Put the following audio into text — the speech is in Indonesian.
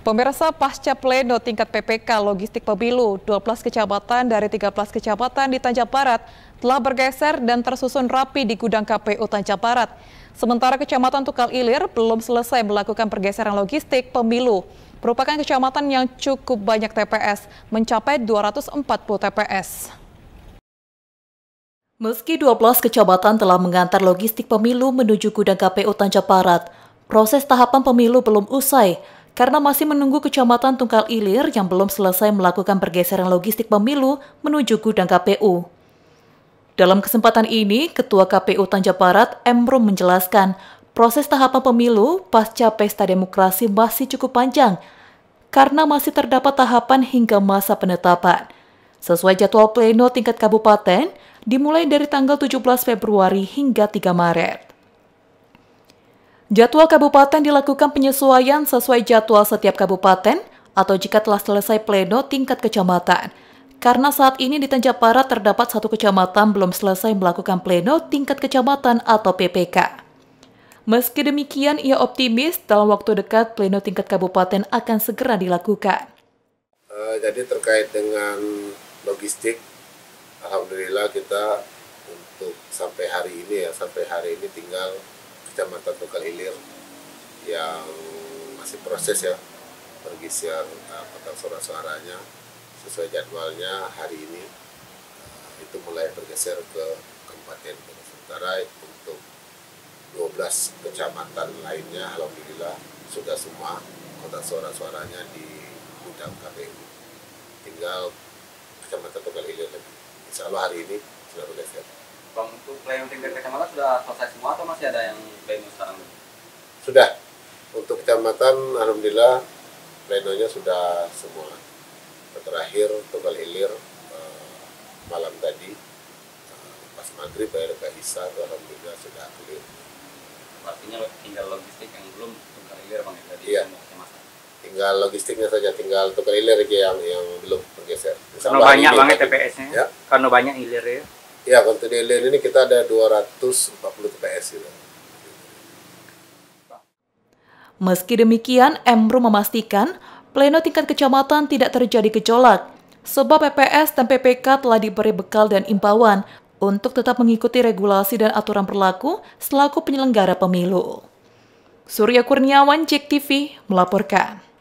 Pemirsa, pasca pleno tingkat PPK Logistik Pemilu, 12 kecamatan dari 13 kecamatan di Tanjab Barat telah bergeser dan tersusun rapi di gudang KPU Tanjab Barat. Sementara Kecamatan Tukal Ilir belum selesai melakukan pergeseran logistik pemilu. Merupakan kecamatan yang cukup banyak TPS, mencapai 240 TPS. Meski 12 kecamatan telah mengantar logistik pemilu menuju gudang KPU Tanjab Barat, proses tahapan pemilu belum usai karena masih menunggu Kecamatan Tungkal Ilir yang belum selesai melakukan pergeseran logistik pemilu menuju gudang KPU. Dalam kesempatan ini, Ketua KPU Tanjab Barat, Emrum, menjelaskan proses tahapan pemilu pasca pesta demokrasi masih cukup panjang karena masih terdapat tahapan hingga masa penetapan. Sesuai jadwal pleno tingkat kabupaten, dimulai dari tanggal 17 Februari hingga 3 Maret. Jadwal kabupaten dilakukan penyesuaian sesuai jadwal setiap kabupaten atau jika telah selesai pleno tingkat kecamatan. Karena saat ini di Tanjab Barat terdapat satu kecamatan belum selesai melakukan pleno tingkat kecamatan atau PPK. Meski demikian, ia optimis dalam waktu dekat pleno tingkat kabupaten akan segera dilakukan. Jadi terkait dengan logistik, alhamdulillah kita untuk sampai hari ini tinggal Kecamatan Tukal Ilir yang masih proses ya pergeser kotak suara-suaranya sesuai jadwalnya hari ini itu mulai bergeser ke Kabupaten. Sementara untuk 12 kecamatan lainnya alhamdulillah sudah semua kotak suara-suaranya di gudang KPU. Tinggal Kecamatan Tukal Ilir lagi. Insya Allah hari ini sudah bergeser. Bang, untuk pleno tingkat kecamatan sudah selesai semua atau masih ada yang pleno sekarang? Sudah. Untuk kecamatan, alhamdulillah plenonya sudah semua. Terakhir Tukal Ilir malam tadi pas maghrib bayar ke Isa, alhamdulillah sudah clear. Artinya tinggal logistik yang belum Tukal Ilir, Bang, ya? Tadi iya. Tinggal logistiknya saja, tinggal Tukal Ilir yang belum bergeser. Karena banyak banget TPS-nya, ya? Karena banyak Ilir ya? Ya, untuk di Ilir ini kita ada 240 TPS gitu. Meski demikian, Emrum memastikan pleno tingkat kecamatan tidak terjadi gejolak, sebab PPS dan PPK telah diberi bekal dan imbauan untuk tetap mengikuti regulasi dan aturan berlaku selaku penyelenggara pemilu. Surya Kurniawan, JEK TV, melaporkan.